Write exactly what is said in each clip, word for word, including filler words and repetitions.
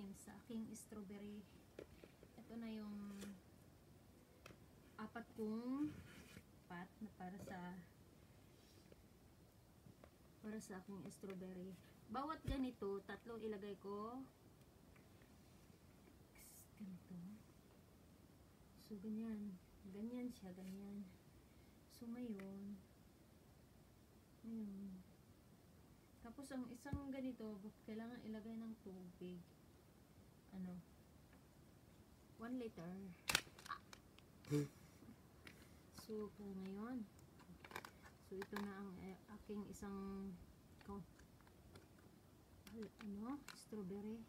guys, sa aking strawberry. Ito na yung apat kong pot na para sa para sa aking strawberry. Bawat ganito, tatlong ilagay ko. Ganito. So, ganyan. Ganyan siya, ganyan. So, ngayon, ngayon, tapos ang isang ganito, kailangan ilagay ng tubig. Ano? one liter. So, po ngayon, so, ito na ang eh, aking isang oh, ano, strawberry.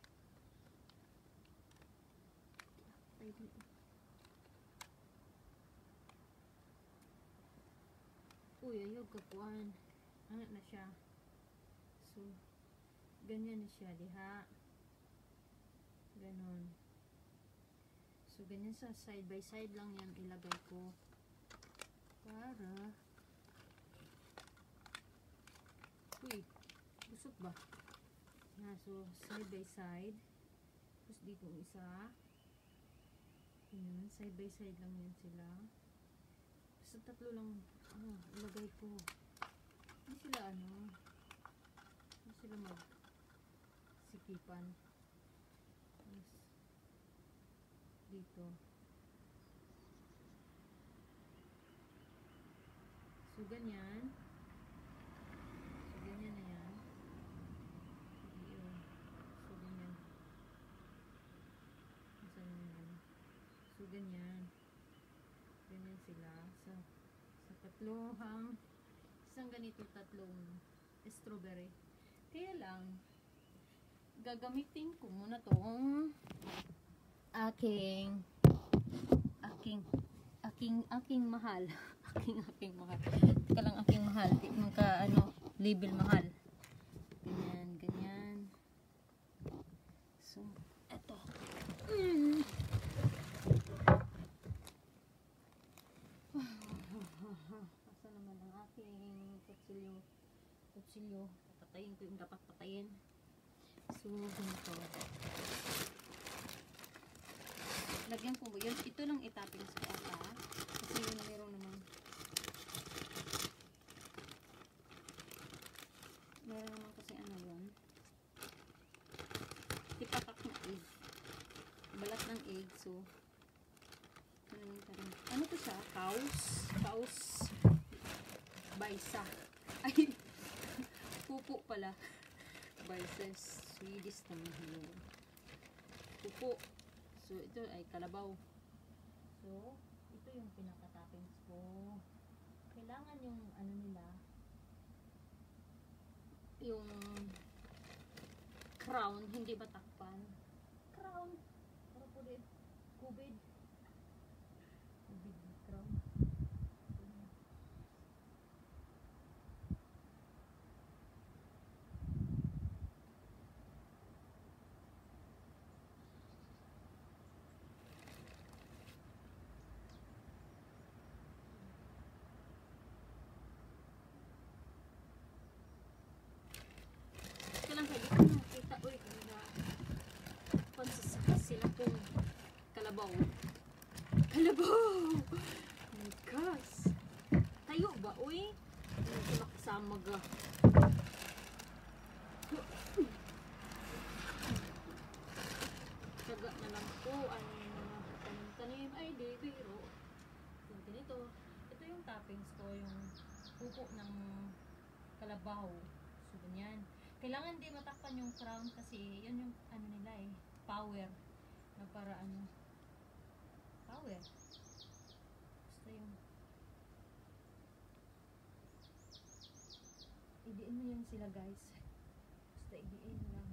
Uy, ayog kakuan. Ano na siya? So, ganyan na siya, diha. Ganon. So, ganyan sa side by side lang yan ilagay ko. Para uy, busog ba? Na, so, side by side. Tapos dito isa. Ayan, side by side lang yan sila. Basta tatlo lang, ano, ilagay ko. Hindi sila, ano, hindi sila mag-sikipan. Tapos, dito. So, ganyan. So, ganyan na yan. Yun. So, ganyan. Saan yan? So, ganyan. Ganyan sila. So, sa tatlohang, isang ganito, tatlong strawberry. Kaya lang, gagamitin ko muna tong aking aking aking aking mahal. aking aking mahal. Teka lang, aking mahal. Di mo ka, ano, label mahal. Ganyan, ganyan. So, eto. Mm. Asa naman ang aking kutsilyo. Kutsilyo. Patayin ko yung dapat patayin. So, ganito. Lagyan ko yun. Ito lang itapin sa kata. Kasi yun na meron naman. Meron naman kasi ano yun. Tipatak ng egg. Balat ng egg. So, ano to siya? Kaus. Kaus. Baisa. Ay, pupo pala. Baisa. Swedish naman. Pupo. So, ito ay kalabaw. So, ito yung pinaka-toppings ko. Kailangan yung ano nila, yung crown, hindi batakpan. Crown. Para po din. Kubid. Kubid na crown. Lang kayo dito nakita, uy, kanina pansasaka sila kung kalabaw kalabaw my gosh, tayo ba, uy, hindi ko makasama ga taga na lang po ang tanim-tanim ay di biro. So, ganito, ito yung toppings ko, yung pupo ng kalabaw. So, ganyan. Kailangan di matakpan yung crown kasi yun yung ano nila eh, power na para ano, power. Basta yung idiin mo yan sila guys. Basta idiin lang.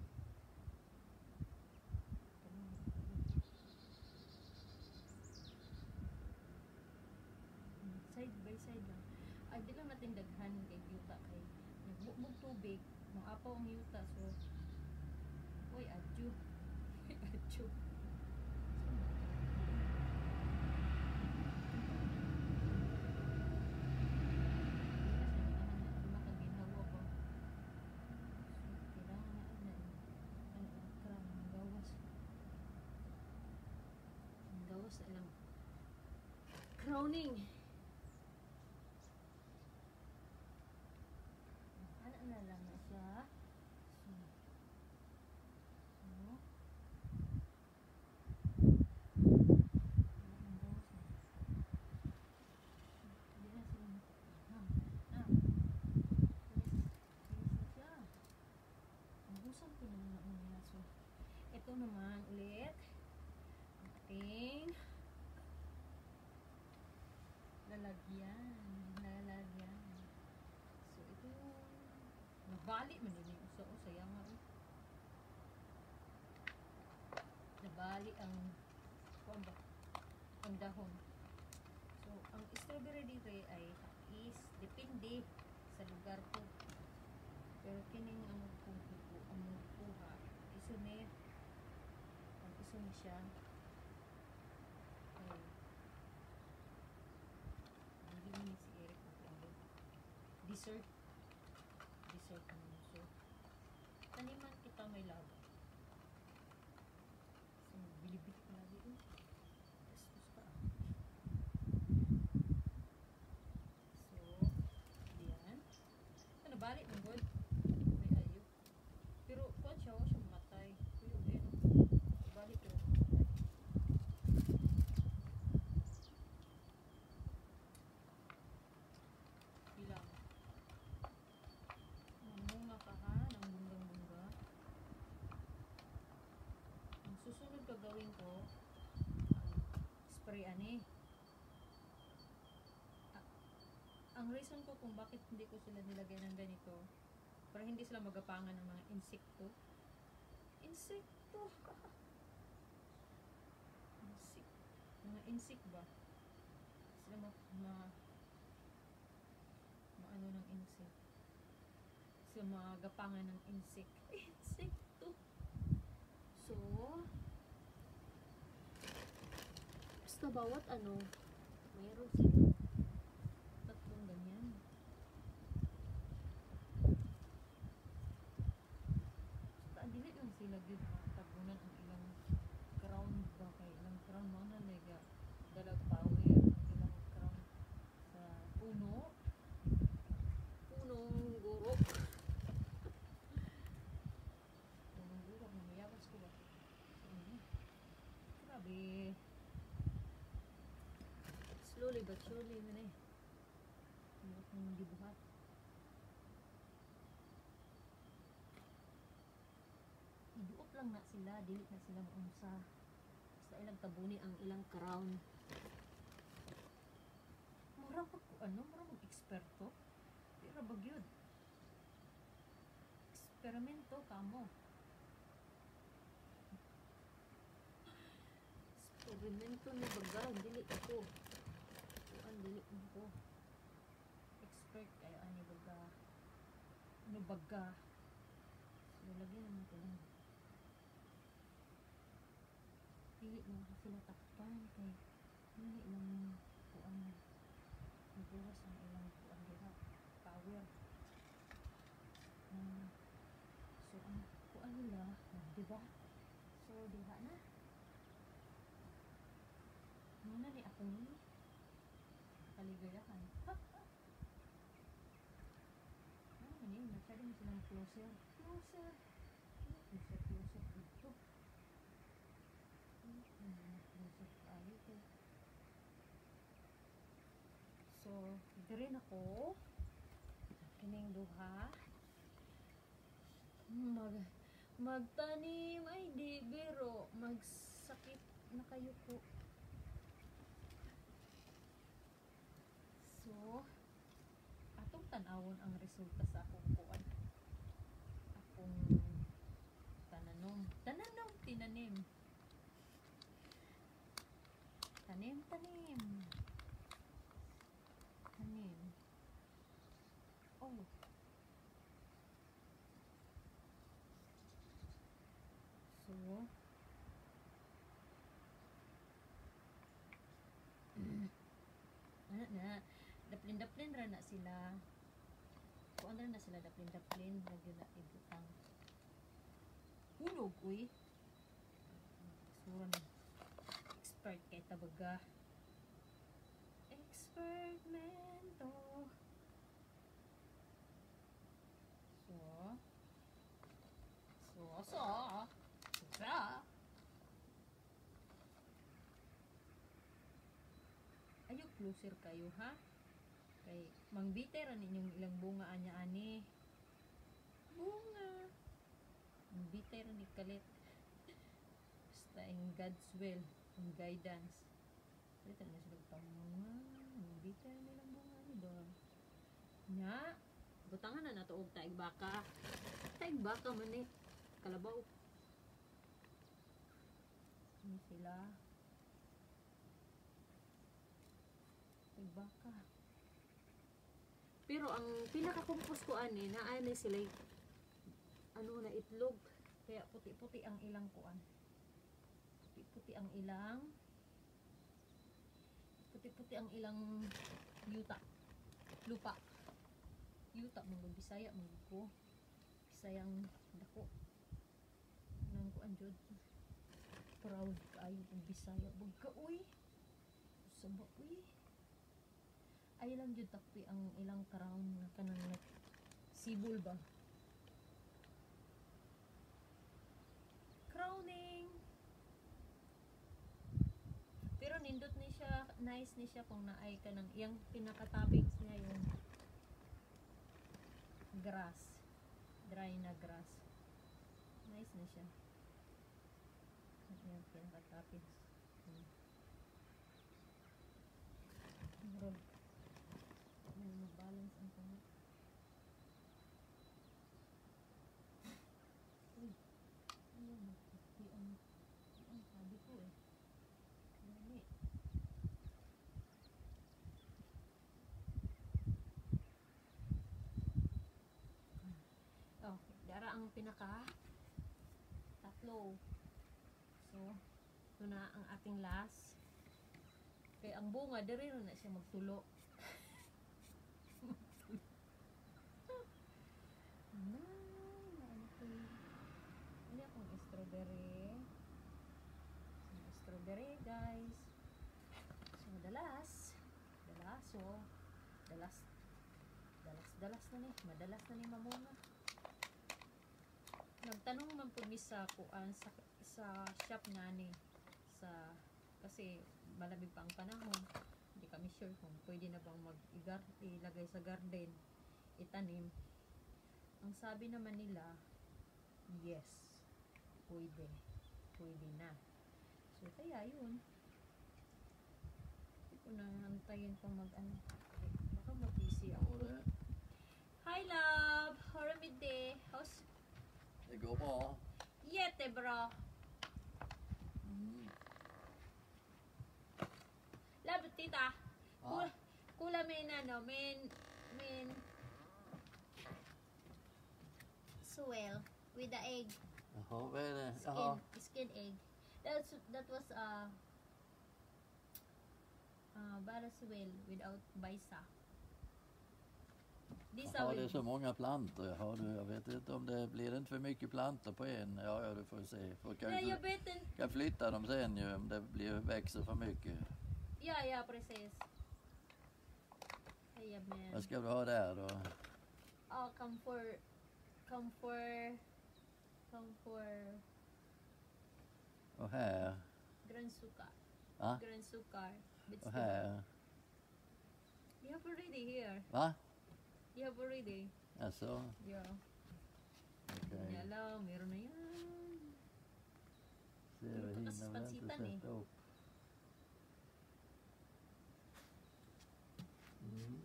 Side by side lang. Ay, di lang natin daghan kay yuta kay nagbukbog tubig. Maapaw ang yuta, so uy, adyo uy, adyo makaginawa ko. So, kailangan na ano, ano, kram, gawas. sa ilang crowning. Ano na lang na siya. So, so, ang rose na. Hindi na sila na. Na. Finish. Finish na siya. Ang busang ko naman na una. So, ito naman ulit. Ang ating lalagyan. Lalagyan. So, ito yung nabali man din yung uso. O, sayang nga eh. Nabali ang kuwan ba? Ang dahon. So, ang strawberry dito ay is depende sa lugar ko. Pero kining ang magpupo, ang magpuha, iso ni, ang iso ni siya, ay, hindi ni si Eric magpendo. Dessert. Dessert naman. So, taniman kita may labo. So, bilibili ko lagi eh. Gastos ka ah. So, diyan. Ano, balik ng good? May ayo. Pero, kuwan siya, huwag siya matay. Kuyo, eh, no? Balik ko. Bilang. Mamunga ka ha, ng bunggang-bungga. Ang susunod gagawin ko, ang spray ani. A- ang reason ko kung bakit hindi ko sila nilagyan ng ganito, para hindi sila magapangan ng mga insekto. Insekto! Insect. Mga insect ba? Sila ma... ma maano ng insect. Sila magapangan ng insect. Insekto! So, basta bawat ano, mayroon sila tatlong ganyan. Basta dili lang sila gyud tagunan ang ilang crown ba kay ilang crown mo na nega dalag power ang ilang crown sa puno. Punong guro. Punong guro, mamayabas ko ba? So, ano? Grabe. Slowly but surely man eh. Hindi akong gibuhat. Iduot lang na sila, dili na sila maunsa. Basta ilang tabuni ang ilang crown. Mura pa ko, ano? Mura mag-eksperto. Pero bagyod. Eksperimento kamo. Eksperimento ni baga, dili ako. Kuan dili ako. Expert kayo ani baga. Ano baga. So lagyan naman ko lang. Dili lang kasi sila takpan kay dili lang kuan nabuwas ang ilang kuan diha. Power. Um, so ang kuan nila, diba? So diha na. Muna ni ako ni kaligayahan. Ano man yun? Masyado mo silang closer. Closer. Closer, closer dito. Closer tayo ito. So, dito rin ako. Kining duha. Mag, magtanim ay di biro. Magsakit na kayo po. So, atong tanawon ang resulta sa akong kuan. Akong tananom. Tananom, tinanim. Tanim, tanim. Tanim. Oh. So, ano na, daplin-daplin ra na sila. Kung ano na sila daplin-daplin, lagyan na ibutang. Hulog, uy. Sura na. Expert kay tab baga. Experimento. So, so, so, so, ayo closer kayo ha. Kay mangbiter ani inyong ilang bunga anya ani. Bunga. Mangbiter ni kalit. Basta in God's will, in guidance. Dito na sila pamunga. Mangbiter nilang bunga ni ba. Nya, butangan na nato og taig baka. Taig baka man eh. Kalabaw. Ini sila. Taig baka. Pero ang pinaka-compose ko ani na ani sila ano na itlog. Kaya puti-puti ang ilang kuan. Puti-puti ang ilang puti-puti ang ilang yuta. Lupa. Yuta mong Bisaya mong ko. Bisayang dako. Nang kuan jud. Proud kaayo ang Bisaya. Bagka uy. Saba uy. Ay lang jud takpi ang ilang crown na kanang sibol ba. Crowning. Pero nindot ni siya, nice ni siya kung naay ka ng iyang pinaka-toppings niya yung grass. Dry na grass. Nice na siya. Yung pinaka-toppings. Hmm. Meron. May mag-balance ang kamay. Uy. Ayun. Yung, yung sabi ko eh. Dali. Oh, dara ang pinaka tatlo. So, ito na ang ating last. Kaya ang bunga, diri rin na siya magtulo. Na, ano ko Ano akong strawberry. So, strawberry guys. So, dalas. Dalaso. Dalas. Dalas, dalas na ni. Madalas na ni mamunga. Nagtanong man po mi sa kuan sa, sa shop nani. Sa, kasi malamig pa ang panahon. Hindi kami sure kung pwede na bang mag-igar, ilagay sa garden, itanim. Ang sabi naman nila, yes, pwede. Pwede na. So, kaya yun. Hindi ko na antayin pang mag-ano. Okay, baka mag-busy ako. Hi, love! How are you today? How's... Det går bra. Jättebra! Mm. Love, tita! Ja. Kula, kula min ano, min... min... swell with the egg. Jaha, vad är det? Skin, Jaha. skin egg. That's, that was uh, uh, bara swell without baisa. This Jaha, det är with, så många plantor. Jaha, du, jag vet inte om det blir inte för mycket plantor på en. Ja, ja, du får se. För kan, Nej, jag fly- vet inte. kan flytta dem sen ju om det blir, växer för mycket. Ja, ja, precis. Hej, men. Vad ska du ha där då? Oh, come for, come for, come for Och här. gransukar. Va? Gransukar. Och Vegetable. här. You have already here. Va? You have already. Alltså, Yeah. okej. Hindi alam, meron na yan. Se, Ito jag hinner kasi väl inte pansitan eh. sätta upp. Mm.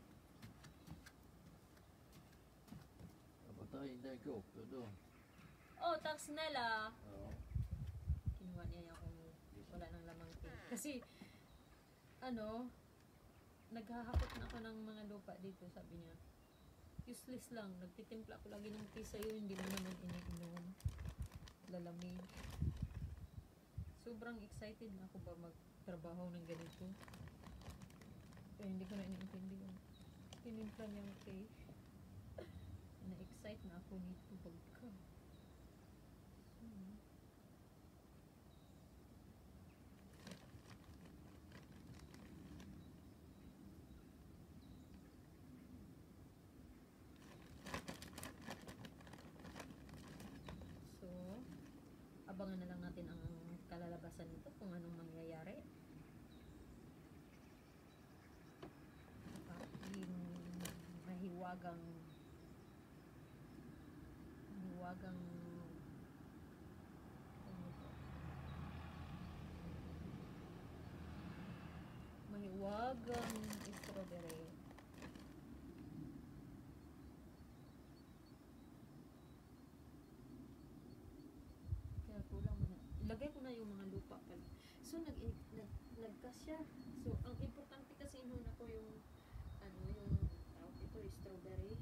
Jag får ta in det koppet då. Oh, tax Nella. Ja. Kinuha niya yung kung wala nang lamang tea. Kasi, ano, naghahakot na ako ng mga lupa dito, sabi niya. Useless lang. Nagtitimpla ako lagi ng tea sa'yo, hindi mo naman iniinom. Lalamig. Sobrang excited na ako ba magtrabaho ng ganito. Kaya hindi ko na iniintindihan. Tinimpla niya ang tea. Na-excite na ako nito. Bagka. Hmm. abangan na lang natin ang kalalabasan nito kung anong mangyayari. Yung mahiwagang mahiwagang ano ito? Mahiwagang strawberry. Kaya kulang mo na. Ilagay ko na yung mga lupa pala. So, nag, nag, nagkasya. So, ang importante kasi inuna ko yung ano, yung tawag ito, strawberry.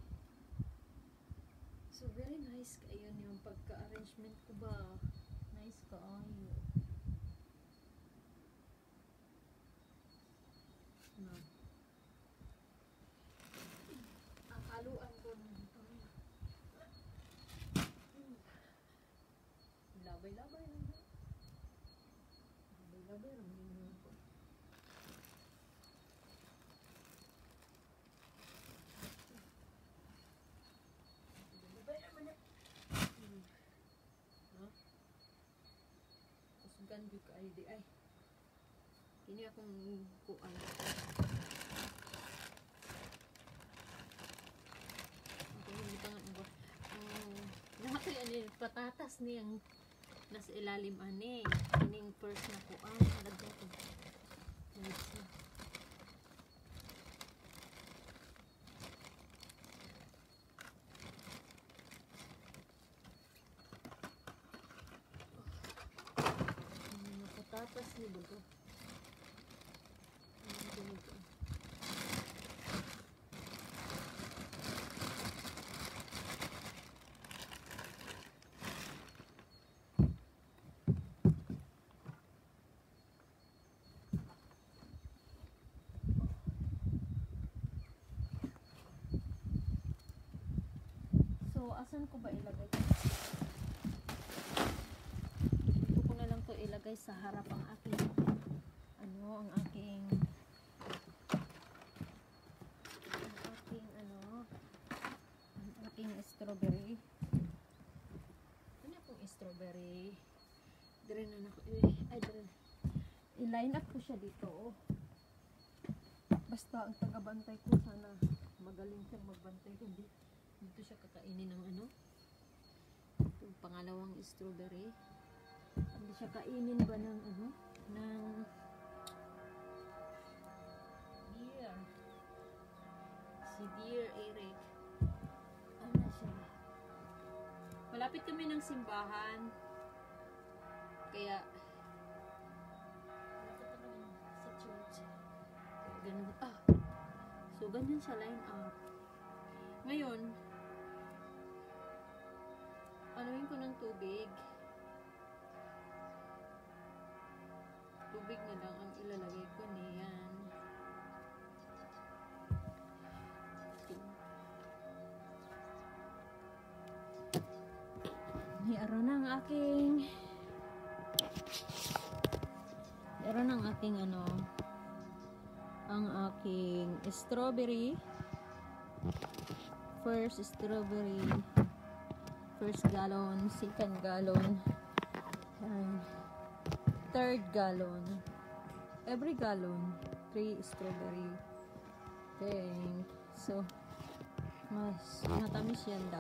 So, very nice. Ayun yung pagka-arrangement ko ba. Nice ka, ayo. Na. Ang haluan ko nito. Labay-labay lang ha. Labay-labay lang yun ko. Labay naman na. Hmm. Ha? Kusugan yung ka ay di ay. Kini akong kuan. Okay, hindi pa nga ba. Um, lahat ay ano yung patatas niyang nasa ilalim ani. Kining first na kuan. Lagyan ko. Nice na. Mga patatas ni bago. Ganito. So, asan ko ba ilagay? Dito ko na lang to ilagay sa harap ang aking ano, ang aking ang aking ano ang aking strawberry. Ano akong strawberry? Dire na ako. Ay, dire. I-line up ko siya dito. Oh. Basta ang taga-bantay ko sana magaling siyang magbantay, hindi dito siya kakainin ng ano, yung pangalawang strawberry. Hindi siya kainin ba ng ano, ng deer, si Dear Eric. Ano na siya, malapit kami ng simbahan, kaya malapit kami sa church, kaya ganun, ah so ganyan siya line up. Ngayon, anuin ko ng tubig. Tubig na lang ang ilalagay ko niyan. Iaro na ang aking Iaro na ang aking ano ang aking strawberry. First strawberry, first gallon, second gallon, and third gallon. Every gallon, three strawberry. Dang. So, mas matamis yan daw.